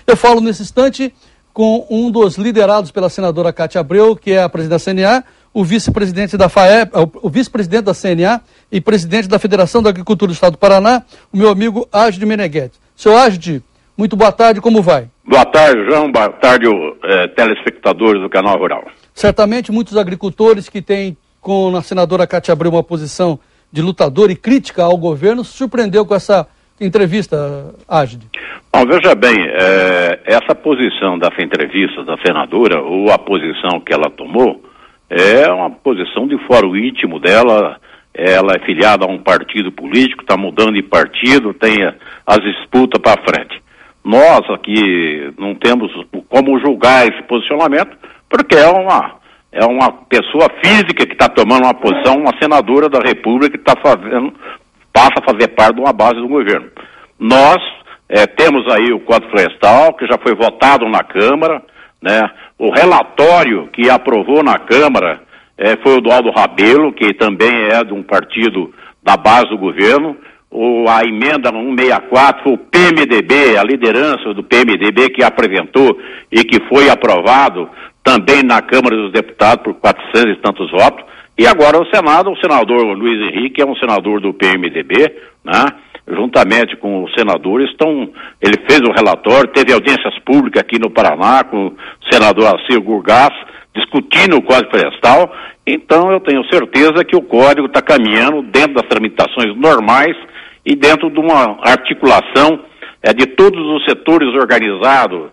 Eu falo nesse instante com um dos liderados pela senadora Cátia Abreu, que é a presidente da CNA, o vice-presidente da FAEP, o vice-presidente da CNA e presidente da Federação da Agricultura do Estado do Paraná, o meu amigo Ágide Meneghetti. Senhor Ágide, muito boa tarde, como vai? Boa tarde, João, boa tarde, telespectadores do Canal Rural. Certamente muitos agricultores que têm com a senadora Cátia Abreu uma posição de lutador e crítica ao governo, se surpreendeu com essa entrevista, Ágide. Bom, veja bem, essa posição dessa entrevista da senadora, ou a posição que ela tomou, é uma posição de fórum íntimo dela. Ela é filiada a um partido político, está mudando de partido, tem as disputas para frente. Nós aqui não temos como julgar esse posicionamento, porque é uma pessoa física que está tomando uma posição, uma senadora da República que passa a fazer parte de uma base do governo. Nós temos aí o Código Florestal, que já foi votado na Câmara, né? O relatório que aprovou na Câmara foi o do Aldo Rabelo, que também é de um partido da base do governo. A emenda 164 foi o PMDB, a liderança do PMDB que apresentou e que foi aprovado também na Câmara dos Deputados por 400 e tantos votos. E agora o Senado, o senador Luiz Henrique é um senador do PMDB, né? Juntamente com os senadores, ele fez o relatório, teve audiências públicas aqui no Paraná com o senador Alcir Gurgás, discutindo o Código Florestal. Então eu tenho certeza que o Código está caminhando dentro das tramitações normais e dentro de uma articulação de todos os setores organizados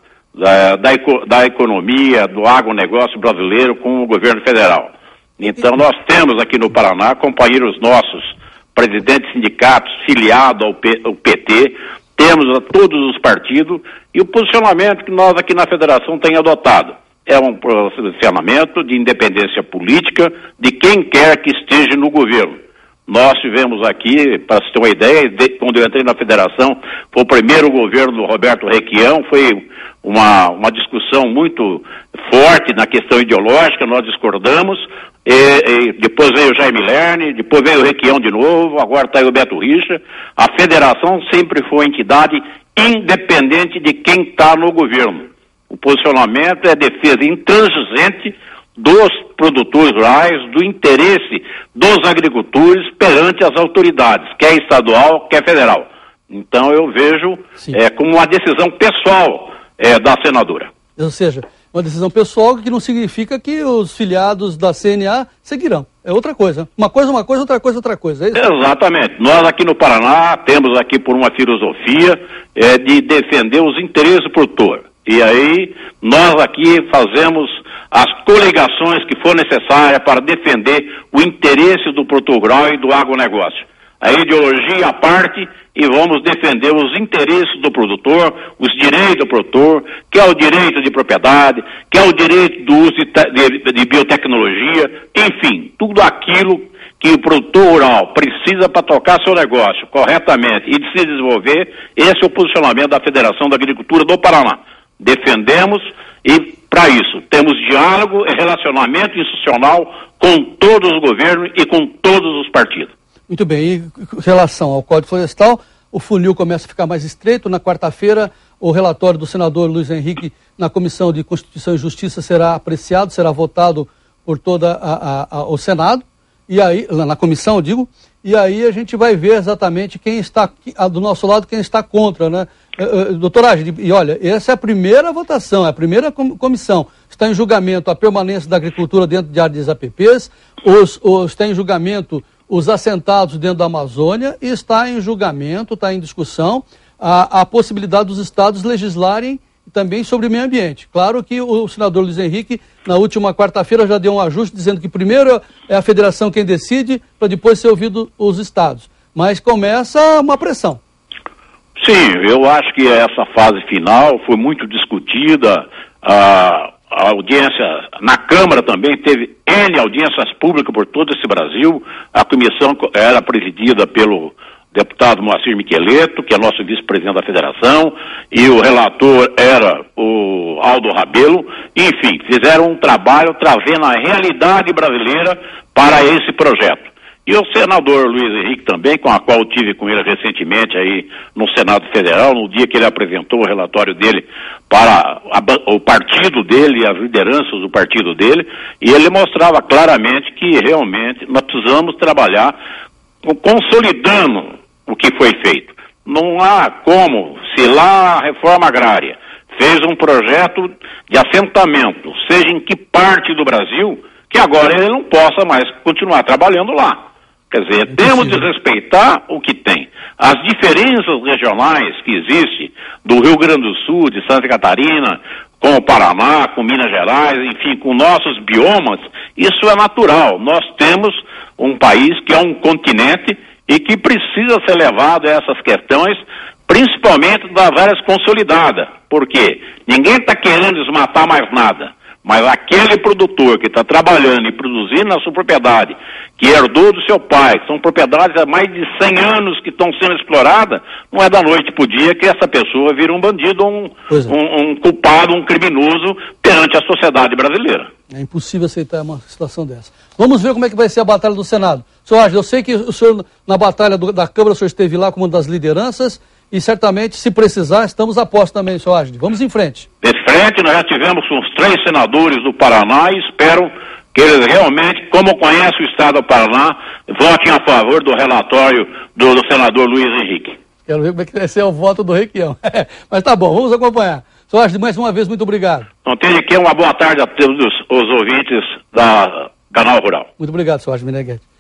da economia, do agronegócio brasileiro com o governo federal. Então nós temos aqui no Paraná companheiros nossos, presidentes de sindicatos filiados ao PT, temos a todos os partidos, e o posicionamento que nós aqui na federação temos adotado é um posicionamento de independência política de quem quer que esteja no governo. Nós tivemos aqui, para você ter uma ideia, quando eu entrei na federação, foi o primeiro governo do Roberto Requião, foi uma discussão muito forte na questão ideológica, nós discordamos, e depois veio o Jaime Lerner, depois veio o Requião de novo, agora está aí o Beto Richa. A federação sempre foi uma entidade independente de quem está no governo. O posicionamento é defesa intransigente dos produtores rurais, do interesse dos agricultores perante as autoridades, quer estadual, quer federal. Então eu vejo como uma decisão pessoal da senadora. Ou seja, uma decisão pessoal que não significa que os filiados da CNA seguirão. É outra coisa. Uma coisa, outra coisa, outra coisa. É isso? Exatamente. Nós aqui no Paraná temos aqui por uma filosofia de defender os interesses do produtor. E aí nós aqui fazemos as coligações que for necessárias para defender o interesse do produtor rural e do agronegócio. A ideologia à parte, e vamos defender os interesses do produtor, os direitos do produtor, que é o direito de propriedade, que é o direito do uso de biotecnologia, enfim, tudo aquilo que o produtor rural precisa para tocar seu negócio corretamente e de se desenvolver. Esse é o posicionamento da Federação da Agricultura do Paraná. Defendemos e, para isso, temos diálogo e relacionamento institucional com todos os governos e com todos os partidos. Muito bem, e em relação ao Código Florestal, o funil começa a ficar mais estreito. Na quarta-feira, o relatório do senador Luiz Henrique na Comissão de Constituição e Justiça será apreciado, será votado por todo o Senado, e aí, na comissão, eu digo, e aí a gente vai ver exatamente quem está do nosso lado, quem está contra, né? Doutor Ágide, e olha, essa é a primeira votação, é a primeira comissão. Está em julgamento a permanência da agricultura dentro de áreas APPs, está em julgamento os assentados dentro da Amazônia, e está em julgamento, está em discussão a possibilidade dos estados legislarem também sobre o meio ambiente. Claro que o senador Luiz Henrique, na última quarta-feira, já deu um ajuste dizendo que primeiro é a federação quem decide, para depois ser ouvido os estados. Mas começa uma pressão. Sim, eu acho que essa fase final foi muito discutida. A audiência na Câmara também teve N audiências públicas por todo esse Brasil. A comissão era presidida pelo deputado Moacir Miqueleto, que é nosso vice-presidente da federação, e o relator era o Aldo Rabelo. Enfim, fizeram um trabalho trazendo a realidade brasileira para esse projeto. E o senador Luiz Henrique também, com a qual eu tive com ele recentemente aí no Senado Federal, no dia que ele apresentou o relatório dele para o partido dele e as lideranças do partido dele, e ele mostrava claramente que realmente nós precisamos trabalhar consolidando o que foi feito. Não há como, se lá a reforma agrária fez um projeto de assentamento, seja em que parte do Brasil, que agora ele não possa mais continuar trabalhando lá. Quer dizer, temos de respeitar o que tem. As diferenças regionais que existem do Rio Grande do Sul, de Santa Catarina, com o Paraná, com Minas Gerais, enfim, com nossos biomas, isso é natural. Nós temos um país que é um continente e que precisa ser levado a essas questões, principalmente das áreas consolidadas. Por quê? Ninguém está querendo desmatar mais nada. Mas aquele produtor que está trabalhando e produzindo na sua propriedade, que herdou do seu pai, que são propriedades há mais de 100 anos que estão sendo exploradas, não é da noite para o dia que essa pessoa vira um bandido, um culpado, um criminoso perante a sociedade brasileira. É impossível aceitar uma situação dessa. Vamos ver como é que vai ser a batalha do Senado. Senhor Ágil, eu sei que o senhor, na batalha da Câmara, o senhor esteve lá como uma das lideranças, e certamente, se precisar, estamos a posto também, senhor Ágil. Vamos em frente. Em frente, nós já tivemos uns 3 senadores do Paraná e espero que eles realmente, como conhecem o Estado do Paraná, votem a favor do relatório do senador Luiz Henrique. Quero ver como é que vai ser o voto do Requião. Mas tá bom, vamos acompanhar. Senhor Ágil, mais uma vez, muito obrigado. Não tem de que, uma boa tarde a todos os ouvintes da Canal Rural. Muito obrigado, senhor Ágil Meneghetti.